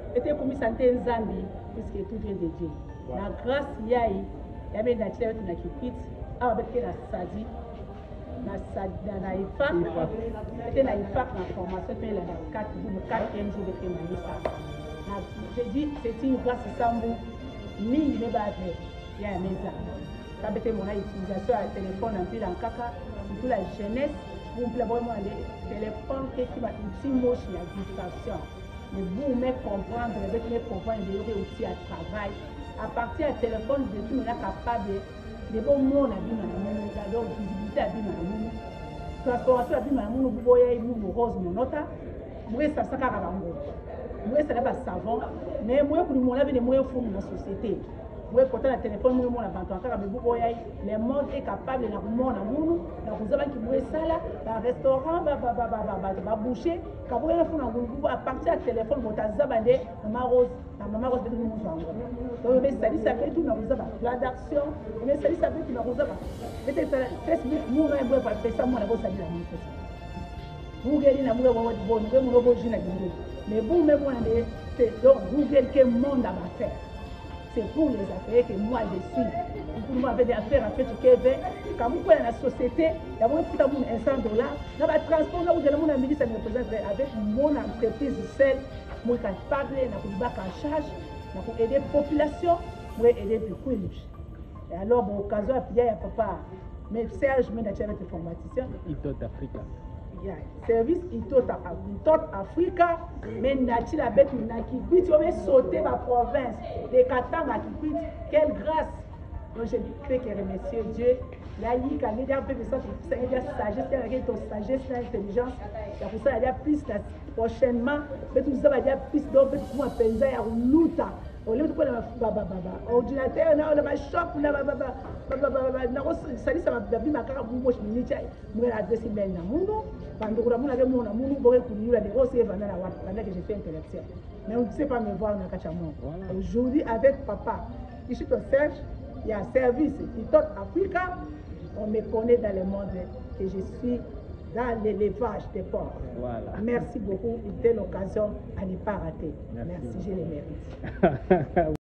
était comme santé Nzambi, puisque tout vient de Dieu. La grâce y a eu la télé qui n'a quitté, avec la sadi, na IFAC, était la IFAC la formation, puis la 4e jour de Kémanissa. Je dis, c'est une grâce sans vous, ni ne va faire, il y a un maison. Ça veut dire mon utilisation à téléphone en plus en caca, surtout la jeunesse, vous pouvez vraiment les téléphones qui va utile moche la distraction. Mais vous me comprendre, vous me comprendre de aussi à travail. À partir du téléphone, je suis capable de bon monde à bien donc visibilité à bien transformation à bien vous voyez vous rose monota, moi ça ça carabango, moi ça n'est savant, mais moi pour mon avis de moi faut dans la société. Vous portez le téléphone, vous avez le monde est capable de monde à vous avez qui vous ça là, dans restaurant, boucher, quand vous avez à partir du téléphone, vous avez zabandé, maman rose de nous donc mais ça fait tout dans vous avez plan d'action, mais ça fait tout dans vous avez. Peut-être Facebook, nous on va faire ça moi la bosse à dire vous gagnez la moule bon, mais vous même on donc Google quel monde à faire. C'est pour les affaires que moi je suis. Pour moi, avec des affaires à faire du Québec, quand vous prenez la société, il y a $100, dans le transport, là où j'ai mon ami, ça me représente avec mon entreprise seule, moi je parle, je vais en charge, je vais aider la population, je vais aider le public. Et alors, bon, occasion, il y a papa, mais Serge, je vais avec l'informaticien. Itot Africa. Service Itot Africa, mais Nati la bête Nakibit, on va sauter ma province, des Katanga Nakibit, quelle grâce! Donc je fais que remercier Dieu. Là, il y a un peu de sagesse, il y a sagesse, l'intelligence. Il y a pour ça, il y a plus prochainement, mais tout ça, il y a plus d'autres qui vont appeler ça, il y a un louta. Au lieu de prendre ordinateur, on a un shop, on a ça va bien ma carte, moi je me dis, moi l'adresse email na mundo, pendant que moi mon amour, vous voyez que la négoce est vendue pendant que je fais intellectuel. Mais on ne sait pas me voir dans le cachamon. Aujourd'hui, avec papa, ici au Serge, il y a un service qui Itot Africa, on me connaît dans le monde que je suis dans l'élevage des porcs. Voilà. Merci beaucoup, c'était l'occasion à ne pas rater. Merci je le mérite.